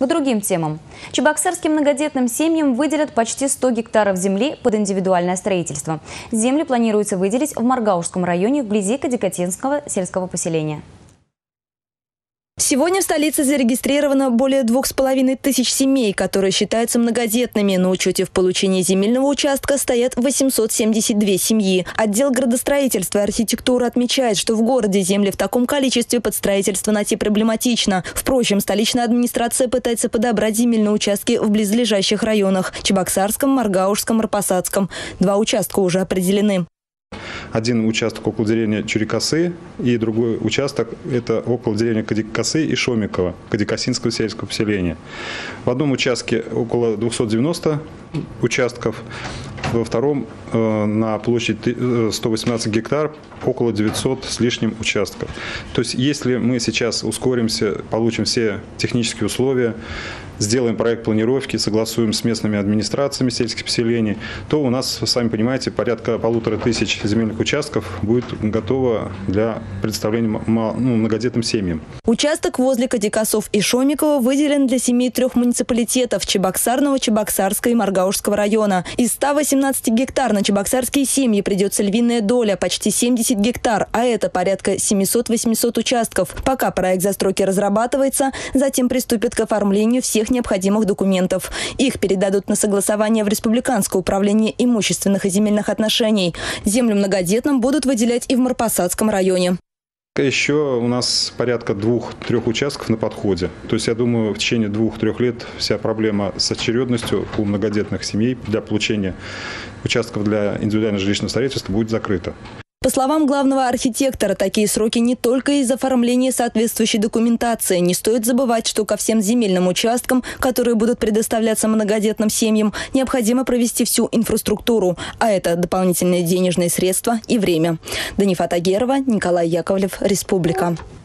К другим темам. Чебоксарским многодетным семьям выделят почти 100 гектаров земли под индивидуальное строительство. Земли планируется выделить в Маргаушском районе вблизи Кадикосинского сельского поселения. Сегодня в столице зарегистрировано более 2500 семей, которые считаются многодетными. На учете в получении земельного участка стоят 872 семьи. Отдел градостроительства и архитектуры отмечает, что в городе земли в таком количестве под строительство найти проблематично. Впрочем, столичная администрация пытается подобрать земельные участки в близлежащих районах – Чебоксарском, Маргаушском, Арпасадском. 2 участка уже определены. Один участок около деревни Чурикосы и другой участок – это около деревни Кадикосы и Шомикова, Кадикосинского сельского поселения. В одном участке около 290 участков, во втором на площади 118 гектар около 900 с лишним участков. То есть если мы сейчас ускоримся, получим все технические условия, сделаем проект планировки, согласуем с местными администрациями сельских поселений, то у нас, сами понимаете, порядка 1500 земельных участков будет готово для представления многодетным семьям. Участок возле Кадикосов и Шомикова выделен для семей 3 муниципалитетов – Чебоксарного, Чебоксарского и Маргаушского района. Из 118 гектар на чебоксарские семьи придется львиная доля – почти 70 гектар, а это порядка 700-800 участков. Пока проект застройки разрабатывается, затем приступят к оформлению всех необходимых документов. Их передадут на согласование в Республиканское управление имущественных и земельных отношений. Землю многодетным будут выделять и в Марпасадском районе. Еще у нас порядка 2-3 участков на подходе. То есть, я думаю, в течение 2-3 лет вся проблема с очередностью у многодетных семей для получения участков для индивидуального жилищного строительства будет закрыта. По словам главного архитектора, такие сроки не только из-за оформления соответствующей документации. Не стоит забывать, что ко всем земельным участкам, которые будут предоставляться многодетным семьям, необходимо провести всю инфраструктуру. А это дополнительные денежные средства и время. Данифат Агерова, Николай Яковлев, Республика.